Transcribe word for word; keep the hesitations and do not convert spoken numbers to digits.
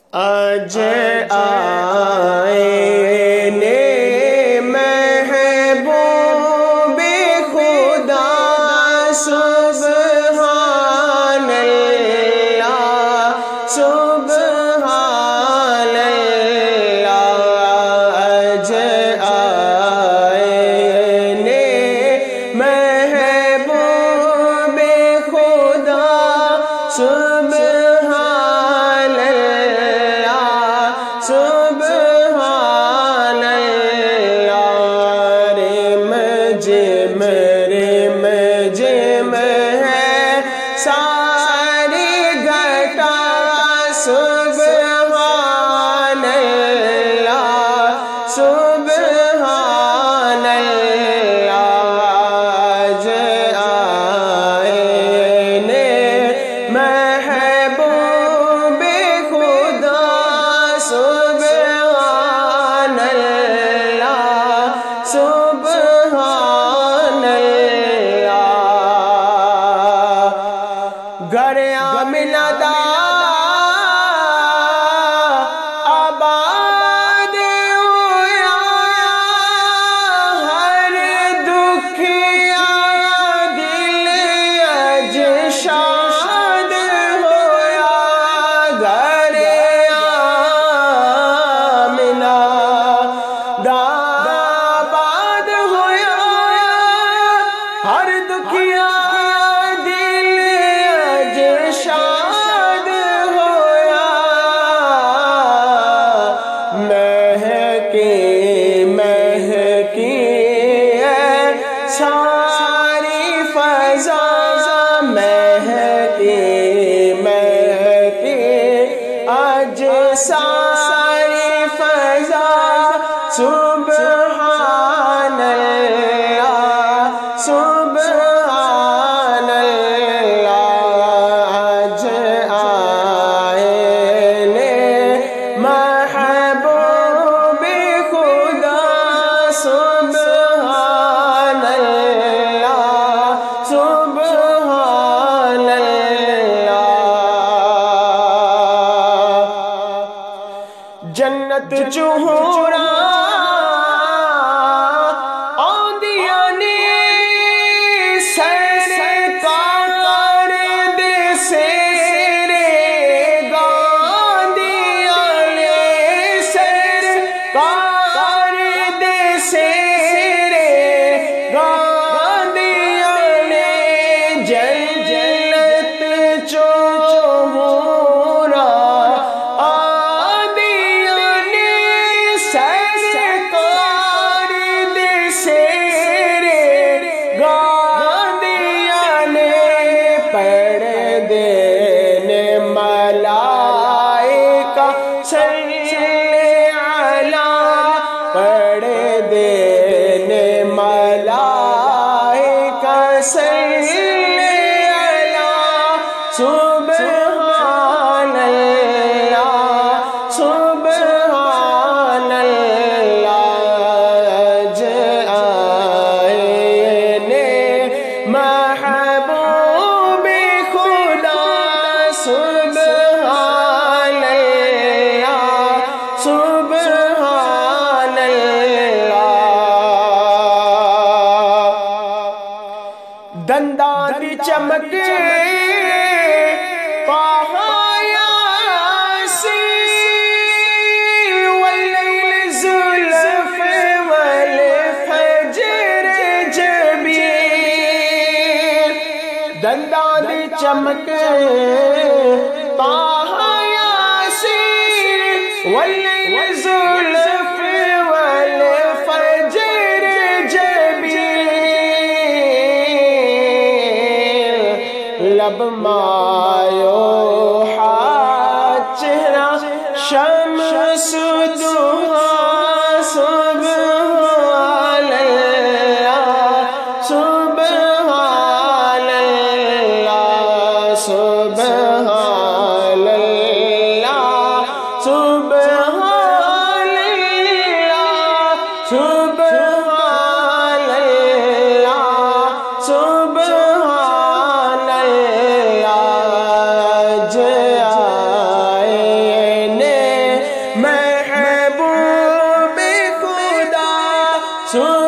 آج آئے نے محبوب خدا سبحان اللہ سبحان اللہ آج آئے نے محبوب خدا سبحان سبحان اللہ رم جم رم جم ہے ساری گھٹا سبحان اللہ سبحان اللہ آج آئے نے محبوب خدا سبحان اللہ سبحان اللہ گر آمنہ دا آباد ہویا ہر دکھیا دل اج شاد ہویا گر آمنہ دا آباد ہویا ہر دکھیا دل اج شاد ہویا مہکی مہکی ہے ساری فضا مہکی مہکی اج ساری فضا سبحان اللہ سبحان اللہ آج آئے نے محبوب خدا سبحان اللہ سبحان اللہ جنت چہورا آندیاں نے سرکار دے سیرے گاندیاں نے سرکار دے سیرے گاندیاں نے جنت چہورا آندیاں نے سرکار دے سیرے گاندیاں نے پردے نے ملائکہ صلی علی پردے نے ملائکہ صلی علی سبحان اللہ سبحان اللہ آج آئے نے محبوب خدا سبحان اللہ سبحان اللہ دنداں دی چمک پہایا سی واللیل زلف والفجر جبین دنداں دی چمک پہایا سی واللیل زلف والفجر جبین لب مایو چہرہ شمس دوہا سبحان اللہ سبحان اللہ سبحان اللہ سبحان اللہ سبحان اللہ سبحان اللہ سبحان